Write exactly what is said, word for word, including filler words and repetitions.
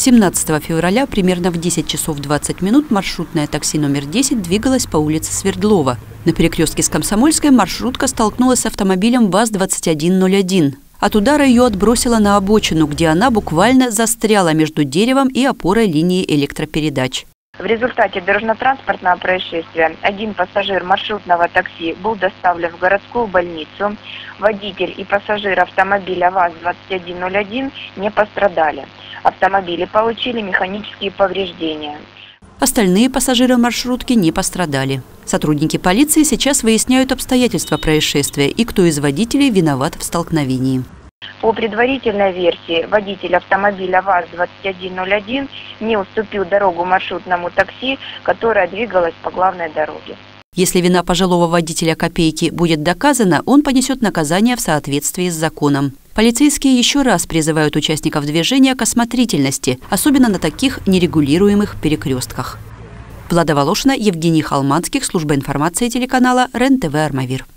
семнадцатого февраля примерно в десять часов двадцать минут маршрутное такси номер десять двигалось по улице Свердлова. На перекрестке с Комсомольской маршрутка столкнулась с автомобилем ВАЗ двадцать один ноль один. От удара ее отбросило на обочину, где она буквально застряла между деревом и опорой линии электропередач. В результате дорожно-транспортного происшествия один пассажир маршрутного такси был доставлен в городскую больницу. Водитель и пассажир автомобиля ВАЗ двадцать один ноль один не пострадали. Автомобили получили механические повреждения. Остальные пассажиры маршрутки не пострадали. Сотрудники полиции сейчас выясняют обстоятельства происшествия и кто из водителей виноват в столкновении. По предварительной версии, водитель автомобиля ВАЗ двадцать один ноль один не уступил дорогу маршрутному такси, которое двигалось по главной дороге. Если вина пожилого водителя «Копейки» будет доказана, он понесет наказание в соответствии с законом. Полицейские еще раз призывают участников движения к осмотрительности, особенно на таких нерегулируемых перекрестках. Влада Волошина, Евгений Холманских, служба информации телеканала РЕН-ТВ «Армавир».